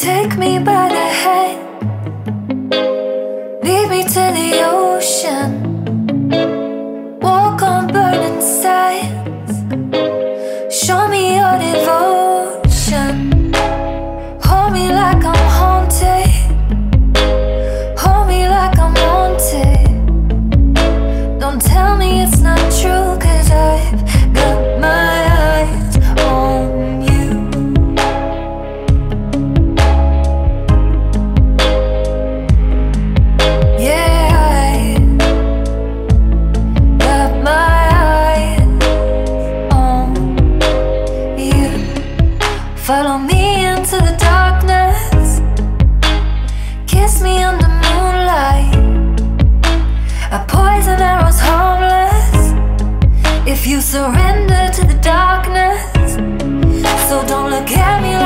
Take me by the hand, lead me to the ocean, walk on burning sands, show me your devotion, hold me like I'm haunted, hold me like I'm wanted. Don't tell me it's not true, 'cause I've got my eyes on you. Follow me into the darkness, kiss me under moonlight. A poison arrow's harmless if you surrender to the darkness. So don't look at me